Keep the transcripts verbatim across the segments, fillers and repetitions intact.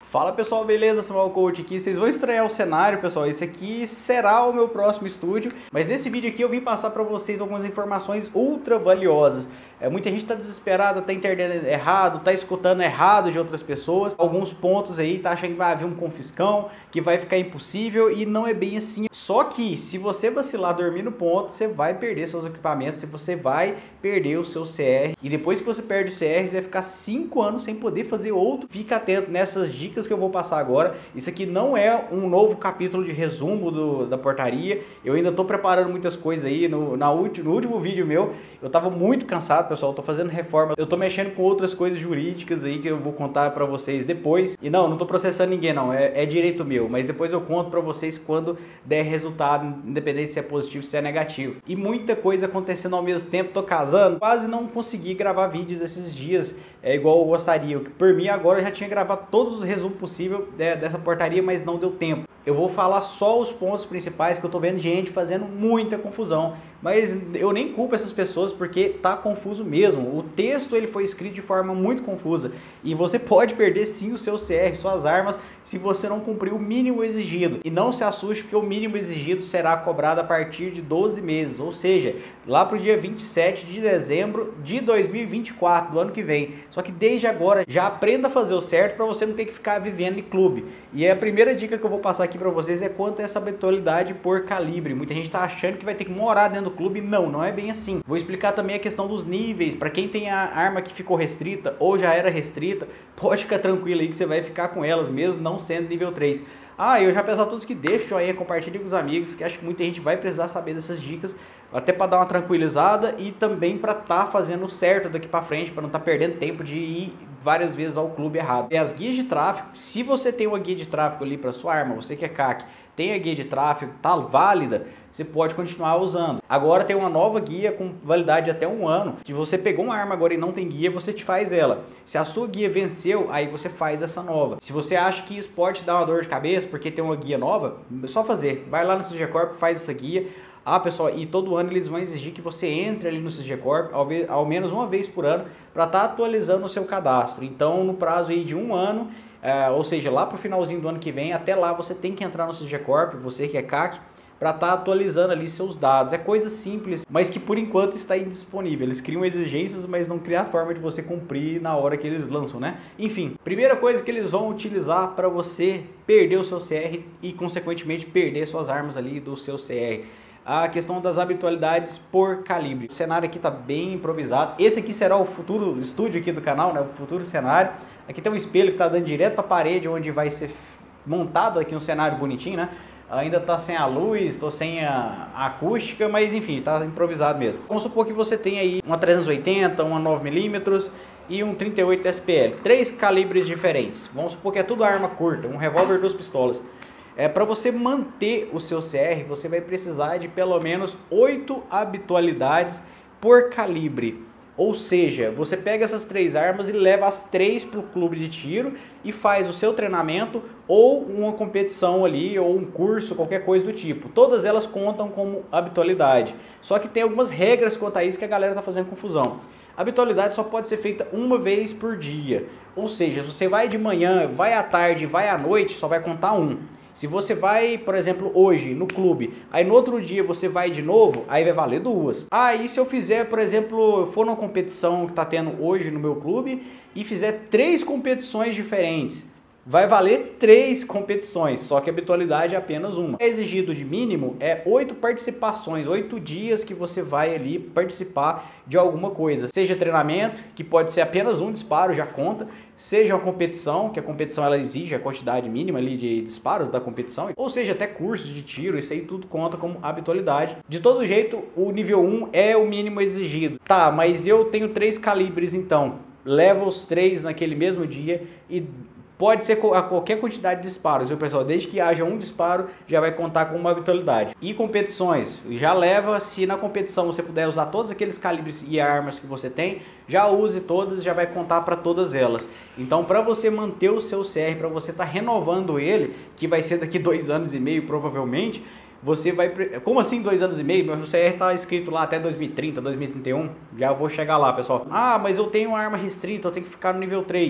Fala pessoal, beleza? Samuel Coach aqui. Vocês vão estranhar o cenário, pessoal. Esse aqui será o meu próximo estúdio, mas nesse vídeo aqui eu vim passar para vocês algumas informações ultra valiosas. É, muita gente está desesperada, está entendendo errado, está escutando errado de outras pessoas. Alguns pontos aí, tá achando que vai haver um confiscão, que vai ficar impossível, e não é bem assim. Só que se você vacilar dormir no ponto, você vai perder seus equipamentos, você vai perder o seu C R. E depois que você perde o C R, você vai ficar cinco anos sem poder fazer outro. Fica atento nessas dicas que eu vou passar agora. Isso aqui não é um novo capítulo de resumo do, da portaria. Eu ainda estou preparando muitas coisas aí. No, na ulti, no último vídeo meu, eu estava muito cansado, pessoal. Estou fazendo reforma. Eu estou mexendo com outras coisas jurídicas aí que eu vou contar para vocês depois. E não, não estou processando ninguém não. É, é direito meu. Mas depois eu conto para vocês quando der resultado, independente se é positivo ou se é negativo. E muita coisa acontecendo ao mesmo tempo. Tô casando. Quase não consegui gravar vídeos esses dias. É igual eu gostaria. Por mim agora eu já tinha gravado todos os resumos possíveis dessa portaria, mas não deu tempo. Eu vou falar só os pontos principais que eu tô vendo gente fazendo muita confusão, mas eu nem culpo essas pessoas porque tá confuso mesmo. O texto ele foi escrito de forma muito confusa e você pode perder sim o seu C R, suas armas, se você não cumprir o mínimo exigido. E não se assuste porque o mínimo exigido será cobrado a partir de doze meses, ou seja, lá pro dia vinte e sete de dezembro de dois mil e vinte e quatro, do ano que vem. Só que desde agora já aprenda a fazer o certo para você não ter que ficar vivendo em clube. E a primeira dica que eu vou passar aqui para vocês é quanto a essa habitualidade por calibre. Muita gente tá achando que vai ter que morar dentro do clube. Não, não é bem assim. Vou explicar também a questão dos níveis. Para quem tem a arma que ficou restrita ou já era restrita, pode ficar tranquilo aí que você vai ficar com elas mesmo não sendo nível três. Ah, eu já peço a todos que deixem o joinha, compartilhem com os amigos, que acho que muita gente vai precisar saber dessas dicas, até para dar uma tranquilizada e também para estar tá fazendo certo daqui para frente, para não estar tá perdendo tempo de ir várias vezes ao clube errado. E as guias de tráfego, se você tem uma guia de tráfego ali para sua arma, você que é C A C, tem a guia de tráfego, tá válida, você pode continuar usando. Agora tem uma nova guia com validade de até um ano. Se você pegou uma arma agora e não tem guia, você te faz ela. Se a sua guia venceu, aí você faz essa nova. Se você acha que isso pode te dar uma dor de cabeça porque tem uma guia nova, é só fazer. Vai lá no C G Corp, faz essa guia. Ah, pessoal, e todo ano eles vão exigir que você entre ali no C G Corp ao, ao menos uma vez por ano para estar tá atualizando o seu cadastro. Então, no prazo aí de um ano, é, ou seja, lá para o finalzinho do ano que vem, até lá você tem que entrar no C G Corp, você que é C A C, para estar tá atualizando ali seus dados. É coisa simples, mas que por enquanto está indisponível. Eles criam exigências, mas não criam a forma de você cumprir na hora que eles lançam, né? Enfim, primeira coisa que eles vão utilizar para você perder o seu C R e, consequentemente, perder suas armas ali do seu C R. A questão das habitualidades por calibre. O cenário aqui está bem improvisado. Esse aqui será o futuro estúdio aqui do canal, né? O futuro cenário. Aqui tem um espelho que está dando direto para a parede, onde vai ser montado aqui um cenário bonitinho, né? Ainda tá sem a luz, tô sem a, a acústica, mas enfim, tá improvisado mesmo. Vamos supor que você tem aí uma trezentos e oitenta, uma nove milímetros e um trinta e oito S P L. Três calibres diferentes. Vamos supor que é tudo arma curta, um revólver, duas pistolas. É, para você manter o seu C R, você vai precisar de pelo menos oito habitualidades por calibre. Ou seja, você pega essas três armas e leva as três para o clube de tiro e faz o seu treinamento ou uma competição ali, ou um curso, qualquer coisa do tipo. Todas elas contam como habitualidade. Só que tem algumas regras quanto a isso que a galera está fazendo confusão. A habitualidade só pode ser feita uma vez por dia. Ou seja, se você vai de manhã, vai à tarde, vai à noite, só vai contar um. Se você vai, por exemplo, hoje no clube, aí no outro dia você vai de novo, aí vai valer duas. Ah, e se eu fizer, por exemplo, for numa competição que está tendo hoje no meu clube e fizer três competições diferentes, vai valer três competições, só que a habitualidade é apenas uma. O exigido de mínimo é oito participações, oito dias que você vai ali participar de alguma coisa. Seja treinamento, que pode ser apenas um disparo, já conta. Seja uma competição, que a competição ela exige a quantidade mínima ali de disparos da competição. Ou seja, até cursos de tiro, isso aí tudo conta como habitualidade. De todo jeito, o nível um é o mínimo exigido. Tá, mas eu tenho três calibres então. Leva os três naquele mesmo dia e... pode ser a qualquer quantidade de disparos, viu pessoal? Desde que haja um disparo, já vai contar com uma habitualidade. E competições, já leva, se na competição você puder usar todos aqueles calibres e armas que você tem, já use todas, já vai contar para todas elas. Então, para você manter o seu C R, para você estar tá renovando ele, que vai ser daqui dois anos e meio provavelmente, você vai... Como assim dois anos e meio? Meu C R está escrito lá até dois mil e trinta, dois mil e trinta e um, já vou chegar lá, pessoal. Ah, mas eu tenho uma arma restrita, eu tenho que ficar no nível três.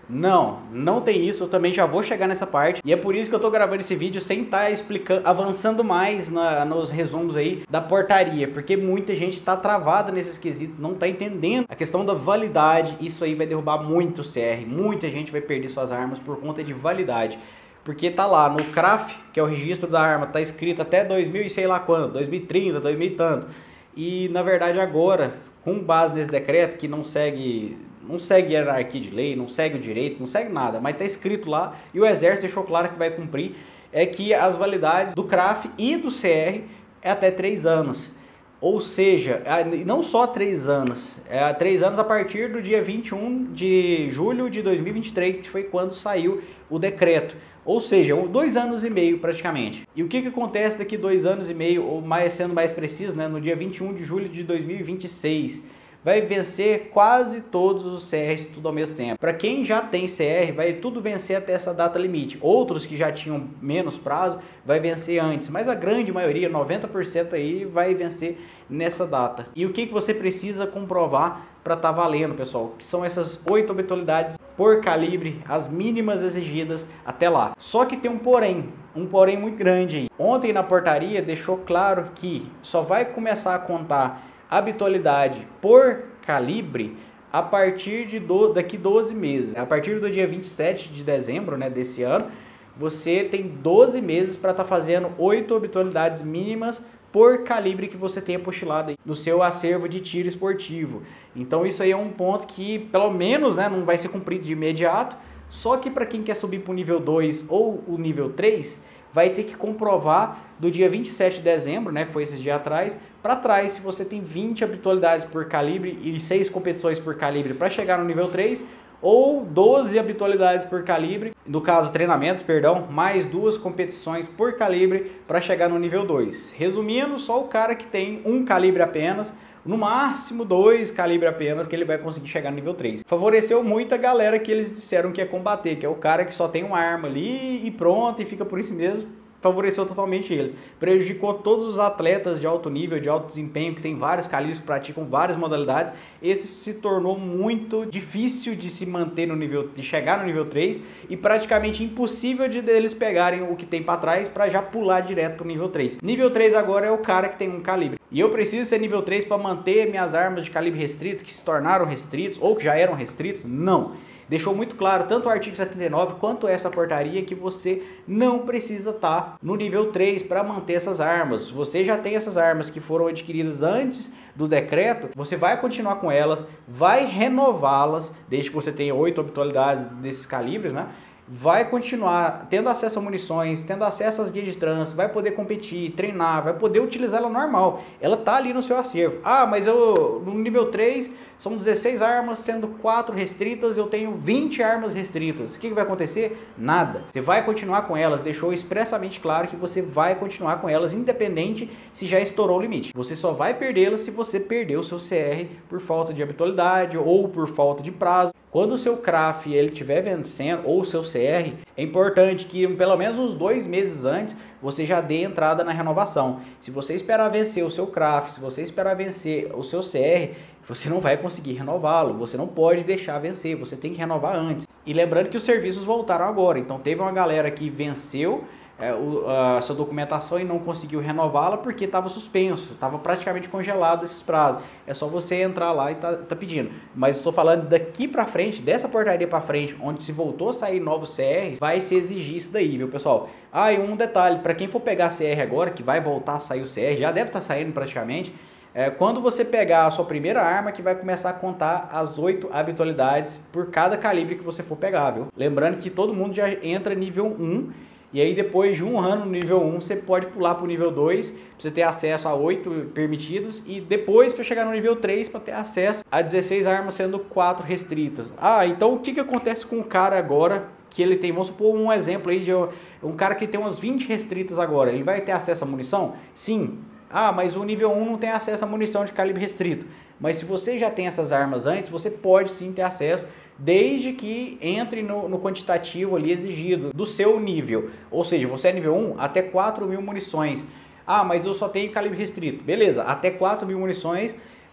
Não, não tem isso, eu também já vou chegar nessa parte. E é por isso que eu tô gravando esse vídeo sem estar explicando, avançando mais na, nos resumos aí da portaria. Porque muita gente tá travada nesses quesitos, não tá entendendo a questão da validade. Isso aí vai derrubar muito o C R. Muita gente vai perder suas armas por conta de validade. Porque tá lá no C R A F, que é o registro da arma, tá escrito até dois mil e sei lá quando, dois mil e trinta, dois mil e tanto. E na verdade agora, com base nesse decreto que não segue... não segue hierarquia de lei, não segue o direito, não segue nada, mas está escrito lá e o Exército deixou claro que vai cumprir, é que as validades do C R A F e do C R é até três anos. Ou seja, não só três anos, é três anos a partir do dia vinte e um de julho de dois mil e vinte e três, que foi quando saiu o decreto. Ou seja, dois anos e meio praticamente. E o que, que acontece daqui dois anos e meio, ou mais, sendo mais preciso, né, no dia vinte e um de julho de dois mil e vinte e seis? Vai vencer quase todos os C Rs tudo ao mesmo tempo. Para quem já tem C R, vai tudo vencer até essa data limite. Outros que já tinham menos prazo, vai vencer antes. Mas a grande maioria, noventa por cento aí, vai vencer nessa data. E o que, que você precisa comprovar para estar tá valendo, pessoal? Que são essas oito habitualidades por calibre, as mínimas exigidas até lá. Só que tem um porém, um porém muito grande aí. Ontem na portaria deixou claro que só vai começar a contar habitualidade por calibre a partir de do, daqui doze meses. A partir do dia vinte e sete de dezembro, né, desse ano, você tem doze meses para estar tá fazendo oito habitualidades mínimas por calibre que você tenha postilado aí no seu acervo de tiro esportivo. Então isso aí é um ponto que pelo menos, né, não vai ser cumprido de imediato, só que para quem quer subir para o nível dois ou o nível três, vai ter que comprovar do dia vinte e sete de dezembro, né, que foi esses dias atrás, para trás, se você tem vinte habitualidades por calibre e seis competições por calibre para chegar no nível três, ou doze habitualidades por calibre, no caso treinamentos, perdão, mais duas competições por calibre para chegar no nível dois. Resumindo, só o cara que tem um calibre apenas, no máximo dois calibres apenas, que ele vai conseguir chegar no nível três. Favoreceu muito a galera que eles disseram que ia combater, que é o cara que só tem uma arma ali e pronto, e fica por isso mesmo. Favoreceu totalmente eles. Prejudicou todos os atletas de alto nível, de alto desempenho, que tem vários calibres, que praticam várias modalidades. Esse se tornou muito difícil de se manter no nível, de chegar no nível três, e praticamente impossível de deles pegarem o que tem para trás para já pular direto para o nível três. Nível três agora é o cara que tem um calibre. E eu preciso ser nível três para manter minhas armas de calibre restrito, que se tornaram restritos ou que já eram restritos? Não. Deixou muito claro, tanto o artigo setenta e nove quanto essa portaria, que você não precisa estar no nível três para manter essas armas. Você já tem essas armas que foram adquiridas antes do decreto, você vai continuar com elas, vai renová-las, desde que você tenha oito habitualidades desses calibres, né? Vai continuar tendo acesso a munições, tendo acesso às guias de trânsito, vai poder competir, treinar, vai poder utilizar ela normal. Ela tá ali no seu acervo. Ah, mas eu no nível três são dezesseis armas, sendo quatro restritas, eu tenho vinte armas restritas. O que, que vai acontecer? Nada. Você vai continuar com elas, deixou expressamente claro que você vai continuar com elas, independente se já estourou o limite. Você só vai perdê-las se você perder o seu C R por falta de habitualidade ou por falta de prazo. Quando o seu C R A F ele estiver vencendo, ou o seu C R, é importante que pelo menos uns dois meses antes você já dê entrada na renovação. Se você esperar vencer o seu C R A F, se você esperar vencer o seu C R, você não vai conseguir renová-lo, você não pode deixar vencer, você tem que renovar antes. E lembrando que os serviços voltaram agora, então teve uma galera que venceu é, o, a sua documentação e não conseguiu renová-la porque estava suspenso, estava praticamente congelado esses prazos. É só você entrar lá e tá, tá pedindo. Mas eu estou falando daqui para frente, dessa portaria para frente, onde se voltou a sair novos C Rs, vai se exigir isso daí, viu, pessoal? Ah, e um detalhe, para quem for pegar C R agora, que vai voltar a sair o C R, já deve estar tá saindo praticamente, é, quando você pegar a sua primeira arma, que vai começar a contar as oito habitualidades por cada calibre que você for pegar, viu? Lembrando que todo mundo já entra nível um, e aí depois de um ano no nível um, você pode pular para o nível dois, para você ter acesso a oito permitidas, e depois para chegar no nível três, para ter acesso a dezesseis armas, sendo quatro restritas. Ah, então o que, que acontece com o cara agora que ele tem, vamos supor um exemplo aí de um cara que tem umas vinte restritas agora, ele vai ter acesso a munição? Sim. Ah, mas o nível um não tem acesso a munição de calibre restrito. Mas se você já tem essas armas antes, você pode sim ter acesso, desde que entre no, no quantitativo ali exigido do seu nível. Ou seja, você é nível um, até quatro mil munições. Ah, mas eu só tenho calibre restrito. Beleza, até quatro mil munições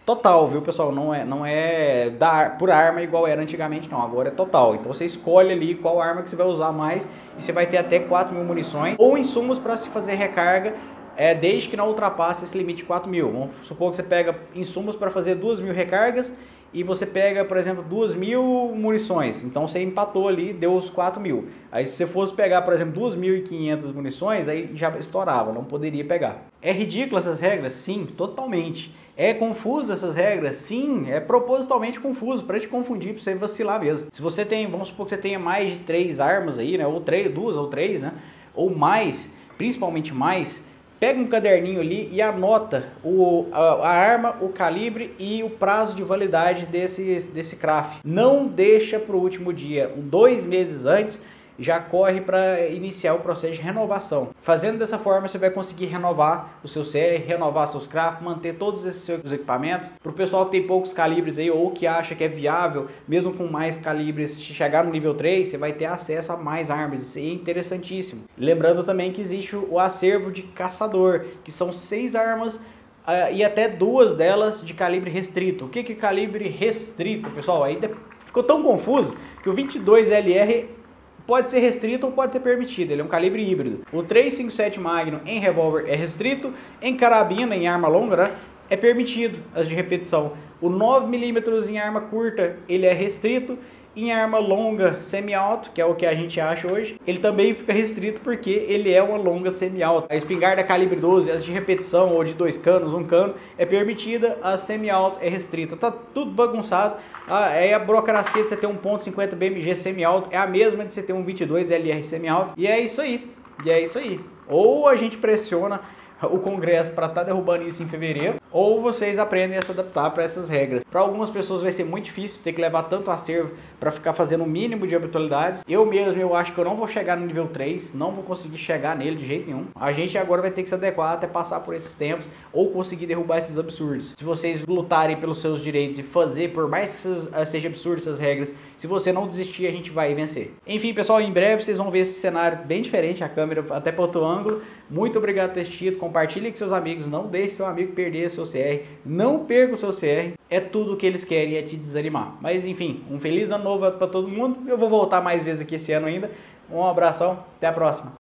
total, viu, pessoal? Não é, não é da, por arma igual era antigamente, não. Agora é total. Então você escolhe ali qual arma que você vai usar mais e você vai ter até quatro mil munições ou insumos para se fazer recarga, é, desde que não ultrapasse esse limite de quatro mil. Vamos supor que você pega insumos para fazer duas mil recargas e você pega, por exemplo, duas mil munições. Então você empatou ali, deu os quatro mil. Aí se você fosse pegar, por exemplo, duas mil e quinhentas munições, aí já estourava, não poderia pegar. É ridículo essas regras? Sim, totalmente. É confuso essas regras? Sim, é propositalmente confuso, para te confundir, para você vacilar mesmo. Se você tem, vamos supor que você tenha mais de três armas aí, né, ou três, duas ou três, né, ou mais, principalmente mais, pega um caderninho ali e anota o, a, a arma, o calibre e o prazo de validade desse, desse craft. Não deixa para o último dia, dois meses antes, já corre para iniciar o processo de renovação. Fazendo dessa forma, você vai conseguir renovar o seu C R, renovar seus crafts, manter todos esses seus equipamentos. Para o pessoal que tem poucos calibres aí, ou que acha que é viável, mesmo com mais calibres, se chegar no nível três, você vai ter acesso a mais armas. Isso aí é interessantíssimo. Lembrando também que existe o acervo de caçador, que são seis armas, Uh, e até duas delas de calibre restrito. O que que é calibre restrito, pessoal? Aí ficou tão confuso que o vinte e dois L R pode ser restrito ou pode ser permitido, ele é um calibre híbrido. O trezentos e cinquenta e sete Magnum em revólver é restrito, em carabina, em arma longa, né, é permitido as de repetição. O nove milímetros em arma curta, ele é restrito. Em arma longa semi-alto, que é o que a gente acha hoje, ele também fica restrito porque ele é uma longa semi-alta. A espingarda calibre doze, as de repetição ou de dois canos, um cano, é permitida, a semi-alto é restrita. Tá tudo bagunçado. Ah, aí a burocracia de você ter um ponto cinquenta B M G semi-alto é a mesma de você ter um vinte e dois L R semi-alto. E é isso aí. E é isso aí. Ou a gente pressiona o Congresso para estar tá derrubando isso em fevereiro, ou vocês aprendem a se adaptar para essas regras. Para algumas pessoas vai ser muito difícil ter que levar tanto acervo para ficar fazendo o mínimo de habitualidades. Eu mesmo, eu acho que eu não vou chegar no nível três, não vou conseguir chegar nele de jeito nenhum. A gente agora vai ter que se adequar até passar por esses tempos, ou conseguir derrubar esses absurdos. Se vocês lutarem pelos seus direitos e fazer, por mais que seja absurdo essas regras, se você não desistir, a gente vai vencer. Enfim, pessoal, em breve vocês vão ver esse cenário bem diferente, a câmera até para outro ângulo. Muito obrigado por ter assistido, compartilhe com seus amigos, não deixe seu amigo perder seu C R, não perca o seu C R, é tudo o que eles querem, é te desanimar. Mas enfim, um feliz ano novo para todo mundo, eu vou voltar mais vezes aqui esse ano ainda, um abração, até a próxima.